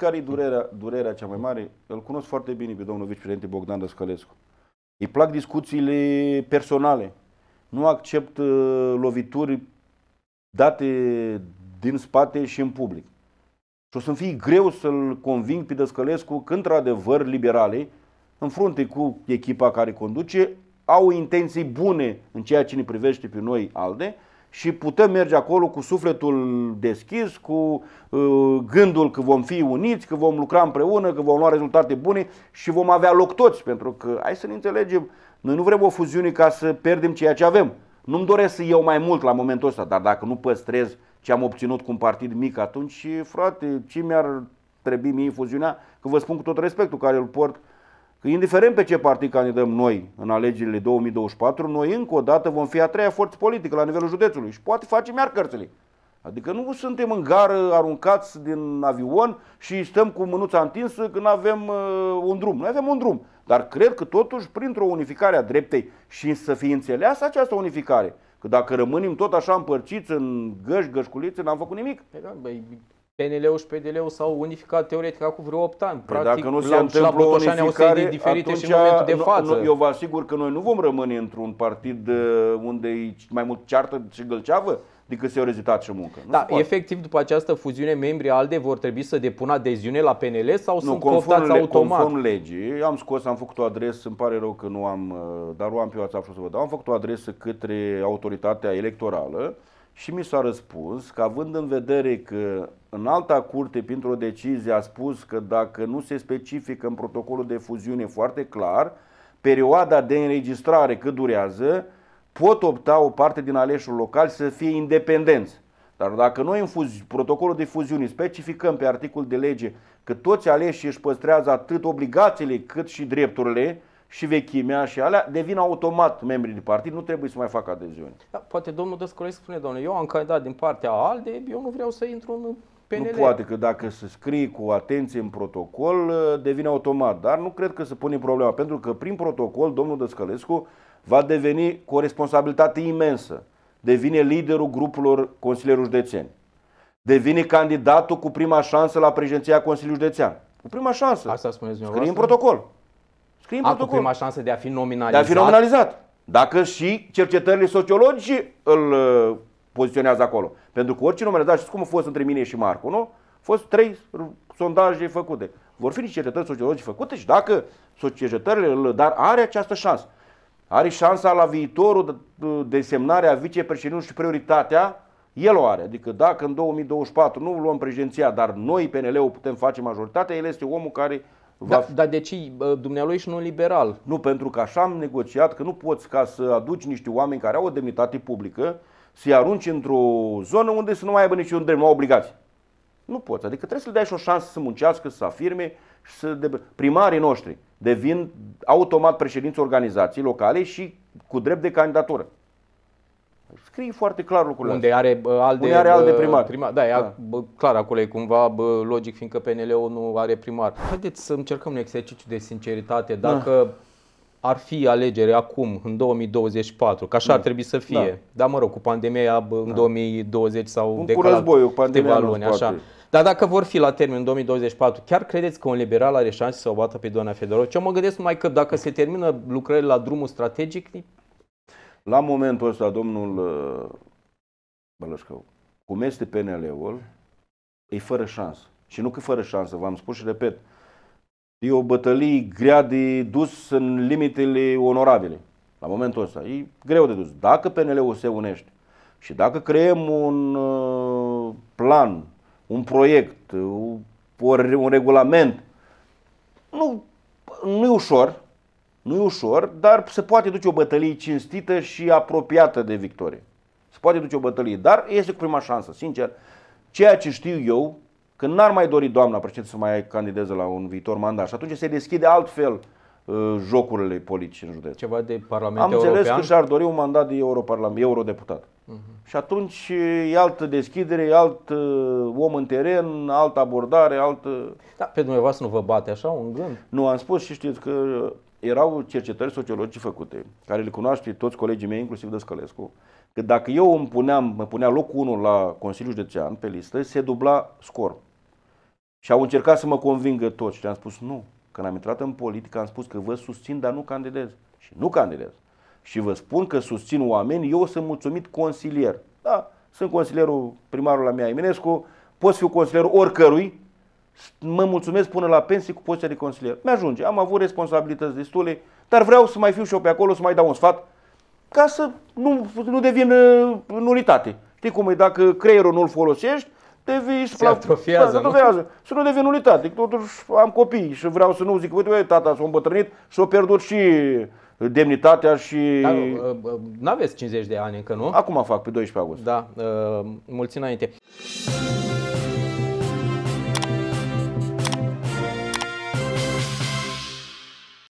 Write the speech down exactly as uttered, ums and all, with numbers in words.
care e durerea, durerea cea mai mare? Îl cunosc foarte bine pe domnul vicepreședinte Bogdan Dăscălescu. Îi plac discuțiile personale. Nu accept uh, lovituri date din spate și în public. Și o să-mi fie greu să-l conving pe Dăscălescu că, într-adevăr, liberalii, în frunte cu echipa care conduce, au intenții bune în ceea ce ne privește pe noi, ALDE, și putem merge acolo cu sufletul deschis, cu uh, gândul că vom fi uniți, că vom lucra împreună, că vom lua rezultate bune și vom avea loc toți. Pentru că, hai să ne înțelegem, noi nu vrem o fuziune ca să pierdem ceea ce avem. Nu-mi doresc să iau mai mult la momentul ăsta, dar dacă nu păstrez ce am obținut cu un partid mic, atunci, frate, ce mi-ar trebui mie fuziunea? Că vă spun cu tot respectul care îl port, că indiferent pe ce partid candidăm noi în alegerile două mii douăzeci și patru, noi încă o dată vom fi a treia forță politică la nivelul județului și poate facem iar cărțile. Adică nu suntem în gară aruncați din avion și stăm cu mânuța întinsă când avem uh, un drum. Noi avem un drum, dar cred că totuși printr-o unificare a dreptei și să fie înțeleasă această unificare, că dacă rămânem tot așa împărțiți în găși, gășculițe, n-am făcut nimic. P N L-ul și P D L-ul s-au unificat teoretic acum vreo opt ani. Practic, dacă nu se întâmplă o unificare, diferite și în momentul de față. Nu, eu vă asigur că noi nu vom rămâne într-un partid unde e mai mult ceartă și gălceavă decât seriozitate și muncă. Nu da, efectiv, după această fuziune, membrii ALDE vor trebui să depună adeziune la P N L sau nu, sunt cooptați automat? Conform legii, am scos, am făcut o adresă, îmi pare rău că nu am, dar o am pe WhatsApp și o să vă dau, am făcut o adresă către autoritatea electorală și mi s-a răspuns că, având în vedere că în alta curte, printr-o decizie, a spus că dacă nu se specifică în protocolul de fuziune foarte clar perioada de înregistrare cât durează, pot opta o parte din aleșul locali să fie independenți. Dar dacă noi în protocolul de fuziune specificăm pe articol de lege că toți aleșii își păstrează atât obligațiile cât și drepturile și vechimea și alea, devin automat membrii de partid, nu trebuie să mai facă adeziune. Da, poate domnul Dăscălescu spune, doamne, eu am candidat din partea ALDE, eu nu vreau să intru în P N L. Nu poate, că dacă se scrie cu atenție în protocol, devine automat. Dar nu cred că se pune problema, pentru că prin protocol domnul Dăscălescu va deveni cu o responsabilitate imensă. Devine liderul grupurilor consilierilor județeni. Devine candidatul cu prima șansă la președinția Consiliului Județean. Cu prima șansă. Asta spuneți dumneavoastră? Scrie în protocol. Scrie în a, protocol. Cu prima șansă de a fi nominalizat. De a fi nominalizat. Dacă și cercetările sociologice îl uh, poziționează acolo. Pentru că orice nominalizat, știți cum a fost între mine și Marcu, nu? Au fost trei sondaje făcute. Vor fi niște cercetări sociologice făcute și dacă cercetările, dar are această șansă. Are șansa la viitorul de semnare a vicepreședintelui și prioritatea, el o are. Adică dacă în două mii douăzeci și patru nu luăm președinția, dar noi, P N L-ul, putem face majoritatea, el este omul care va... Da, dar de ce dumnealui și nu liberal? Nu, pentru că așa am negociat că nu poți ca să aduci niște oameni care au o demnitate publică, să-i arunci într-o zonă unde să nu mai aibă niciun drept, nu au obligații. Nu poți, adică trebuie să le dai și o șansă să muncească, să afirme și să... De... Primarii noștri devin automat președinți organizații locale și cu drept de candidatură. Scrie foarte clar lucrurile Unde are ALDE, Unde are ALDE primar. primar. Da, da. Bă, clar, acolo e cumva bă, logic, fiindcă P N L-ul nu are primar. Haideți să încercăm un exercițiu de sinceritate. Dacă da. ar fi alegeri acum, în două mii douăzeci și patru, că așa da. ar trebui să fie, da, da mă rog, cu pandemia bă, în da. două mii douăzeci sau un decalat războiul, câteva luni, așa. Dar dacă vor fi la termen în două mii douăzeci și patru, chiar credeți că un liberal are șanse să o bată pe doamna Fedorov? Ce mă gândesc numai că dacă se termină lucrările la drumul strategic... La momentul ăsta, domnul Bălășcău, cum este P N L-ul, e fără șansă. Și nu că fără șansă, v-am spus și repet, e o bătălie grea de dus în limitele onorabile. La momentul ăsta, e greu de dus. Dacă P N L-ul se unește și dacă creăm un plan, un proiect, un regulament, nu, nu e ușor, nu e ușor, dar se poate duce o bătălie cinstită și apropiată de victorie. Se poate duce o bătălie, dar este cu prima șansă, sincer. Ceea ce știu eu, că n-ar mai dori doamna președinte să mai candideze la un viitor mandat și atunci se deschide altfel uh, jocurile politice în județ. Ceva de Parlament Am European? înțeles că și-ar dori un mandat de eurodeputat. Uh-huh. Și atunci e altă deschidere, e alt uh, om în teren, altă abordare, altă... Da, pe dumneavoastră nu vă bate așa un gând? Nu, am spus și știți că erau cercetări sociologice făcute, care le cunoaște toți colegii mei, inclusiv Dăscălescu, că dacă eu îmi puneam, mă punea locul unu la Consiliul Județean pe listă, se dubla scorul. Și au încercat să mă convingă toți și am spus nu. Când am intrat în politică am spus că vă susțin, dar nu candidez. Și nu candidez. Și vă spun că susțin oameni, eu sunt mulțumit consilier. Da, sunt consilierul primarul la Mihai Eminescu, pot fi consilierul oricărui, mă mulțumesc până la pensie cu poziția de consilier. Mi-ajunge, am avut responsabilități destule, dar vreau să mai fiu și eu pe acolo, să mai dau un sfat, ca să nu, nu devin uh, nulitate. Știi cum e, dacă creierul nu-l folosești, devii, se atrofiază, nu? Atrofiază. Să nu devin nulitate. Totuși am copii și vreau să nu zic, uite, tata s-a îmbătrânit și s-a pierdut și demnitatea și... Dar n-aveți cincizeci de ani încă, nu? Acum fac, pe doisprezece august. Da, mulți înainte.